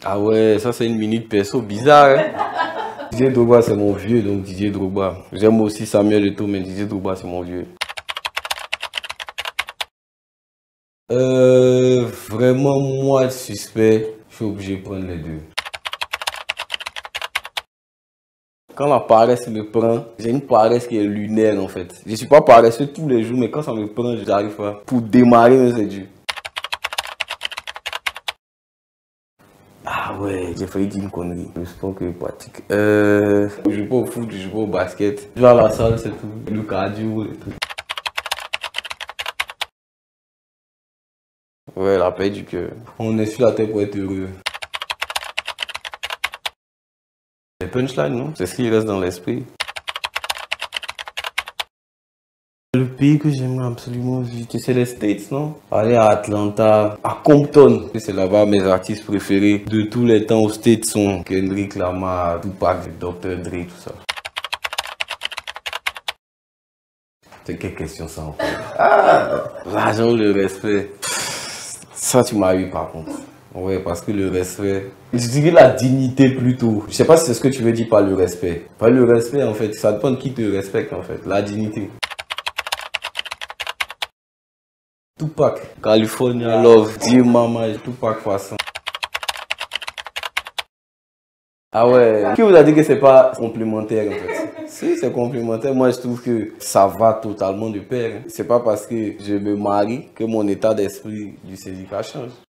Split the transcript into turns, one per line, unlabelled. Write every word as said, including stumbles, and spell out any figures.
Ah ouais, ça c'est une minute perso bizarre, hein? Didier Drogba c'est mon vieux, donc Didier Drogba. J'aime aussi Samuel Eto'o, mais Didier Drogba c'est mon vieux. Euh, vraiment, moi, le suspect, je suis obligé de prendre les deux. Quand la paresse me prend, j'ai une paresse qui est lunaire en fait. Je suis pas paresseux tous les jours, mais quand ça me prend, j'arrive pas. Pour démarrer, c'est dur. Ah ouais, j'ai failli dire une connerie. Le sport que je pratique. Euh, je joue pas au foot, je joue pas au basket. Je vais à la salle, c'est tout. Le cardio et tout. Ouais, la paix du cœur. On est sur la terre pour être heureux. Les punchlines, non? C'est ce qui reste dans l'esprit. Le pays que j'aimerais absolument visiter, c'est les States, non? Aller à Atlanta, à Compton. C'est là-bas mes artistes préférés de tous les temps aux States sont Kendrick Lamar, Tupac, docteur Dre, tout ça. C'est quelle question ça encore? Ah, l'argent ou le respect? Ça, tu m'as eu par contre. Ouais, parce que le respect, je dirais la dignité plutôt. Je sais pas si c'est ce que tu veux dire par le respect. Pas le respect en fait, ça dépend de qui te respecte en fait. La dignité. Tupac, California Love, Dear Mama, Tupac façon. Ah ouais, qui vous a dit que c'est pas complémentaire en fait? Si, c'est complémentaire. Moi, je trouve que ça va totalement de pair. C'est pas parce que je me marie que mon état d'esprit du syndicat change.